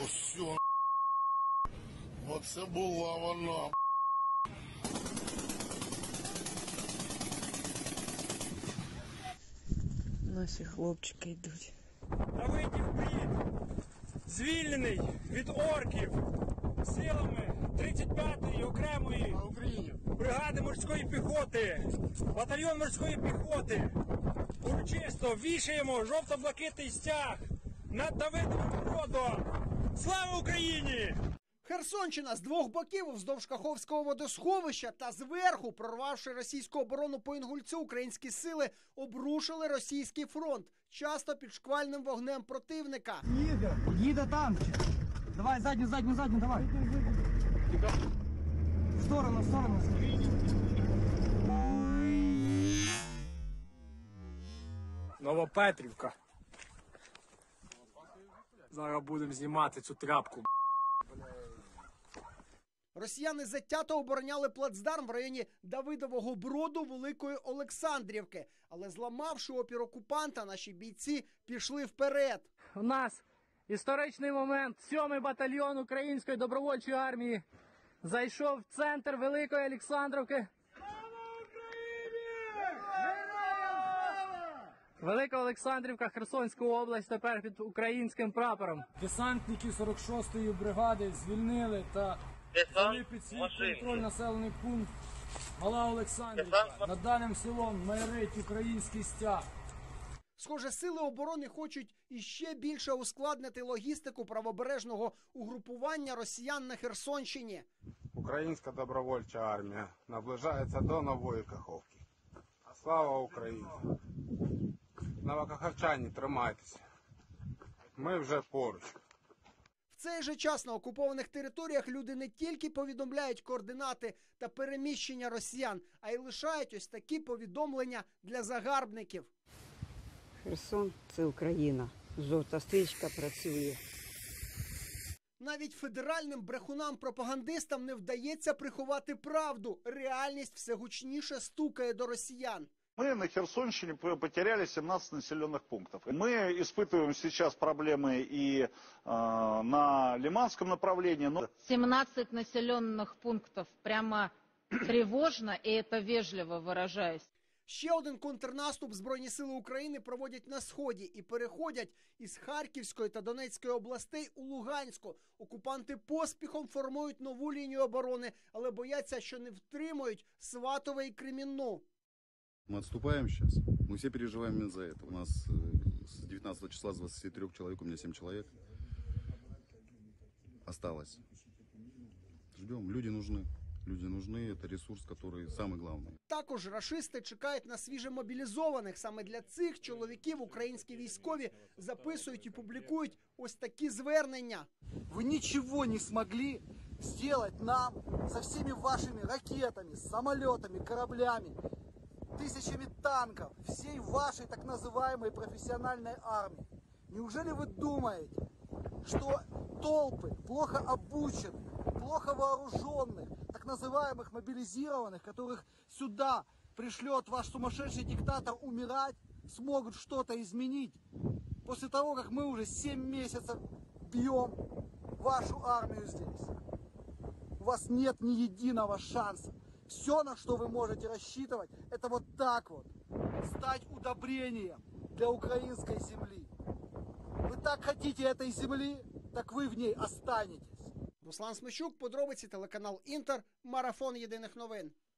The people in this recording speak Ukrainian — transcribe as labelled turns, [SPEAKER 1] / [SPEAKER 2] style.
[SPEAKER 1] Все, оце була вона.
[SPEAKER 2] Наші хлопчики йдуть.
[SPEAKER 3] Давидів Брід, звільнений від орків силами 35-ї окремої бригади морської піхоти, батальйон морської піхоти. Урочисто вішаємо жовто-блакитний стяг над Давидовим Бродом. Слава Україні!
[SPEAKER 4] Херсонщина з двох боків вздовж Каховського водосховища та зверху, прорвавши російську оборону по Інгульцю, українські сили обрушили російський фронт, часто під шквальним вогнем противника.
[SPEAKER 5] Їде танчик. Давай, задню, давай. В сторону.
[SPEAKER 3] Новопетрівка. Зараз будемо знімати цю тряпку.
[SPEAKER 4] Росіяни затято обороняли плацдарм в районі Давидового Броду Великої Олександрівки. Але зламавши опір окупанта, наші бійці пішли вперед.
[SPEAKER 5] У нас історичний момент. 7-й батальйон Української добровольчої армії зайшов в центр Великої Олександрівки. Велика Олександрівка, Херсонська область, тепер під українським прапором.
[SPEAKER 6] Десантники 46-ї бригади звільнили та взяли під свій контроль населений пункт Мала Олександрівка. Над даним селом майорить український стяг.
[SPEAKER 4] Схоже, сили оборони хочуть іще більше ускладнити логістику правобережного угрупування росіян на Херсонщині.
[SPEAKER 7] Українська добровольча армія наближається до Нової Каховки. Слава Україні! Новокаховчані, тримайтеся. Ми вже поруч.
[SPEAKER 4] В цей же час на окупованих територіях люди не тільки повідомляють координати та переміщення росіян, а й лишають ось такі повідомлення для загарбників.
[SPEAKER 2] Херсон – це Україна. Жовта стрічка працює.
[SPEAKER 4] Навіть федеральним брехунам-пропагандистам не вдається приховати правду. Реальність все гучніше стукає до росіян.
[SPEAKER 8] Мы на Херсонщине потеряли 17 населенных пунктов. Мы испытываем сейчас проблемы и на Лиманском направлении.
[SPEAKER 9] 17 населенных пунктов. Прямо тревожно, и это вежливо выражаясь.
[SPEAKER 4] Ще один контрнаступ Збройні сили України проводять на Сході і переходять із Харківської та Донецької областей у Луганську. Окупанти поспіхом формують нову лінію оборони, але бояться, що не втримають Сватове і Кремінну.
[SPEAKER 10] Мы отступаем сейчас. Мы все переживаем именно за это. У нас с 19 числа с 23 человек, у меня 7 человек осталось. Ждем. Люди нужны. Люди нужны. Это ресурс, который самый главный.
[SPEAKER 4] Також рашисти чекають на свіжемобілізованих. Саме для цих чоловіків українські військові записують і публікують ось такі звернення.
[SPEAKER 5] Вы ничего не смогли сделать нам со всеми вашими ракетами, самолетами, кораблями, тысячами танков, всей вашей так называемой профессиональной армии. Неужели вы думаете, что толпы плохо обученных, плохо вооруженных, так называемых мобилизированных, которых сюда пришлет ваш сумасшедший диктатор умирать, смогут что-то изменить? После того, как мы уже 7 месяцев бьем вашу армию здесь. У вас нет ни единого шанса. Все, на что вы можете рассчитывать, это вот так вот. Стать удобрением для украинской земли. Вы так хотите этой земли, так вы в ней останетесь.
[SPEAKER 4] Руслан Смещук, подробиці, телеканал Інтер, марафон єдиних новин.